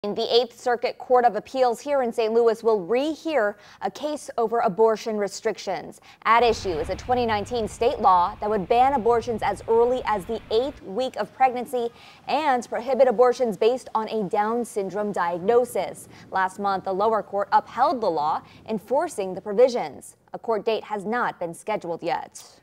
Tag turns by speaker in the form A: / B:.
A: The 8th Circuit Court of Appeals here in St. Louis will rehear a case over abortion restrictions. At issue is a 2019 state law that would ban abortions as early as the 8th week of pregnancy and prohibit abortions based on a Down syndrome diagnosis. Last month, the lower court upheld the law, enforcing the provisions. A court date has not been scheduled yet.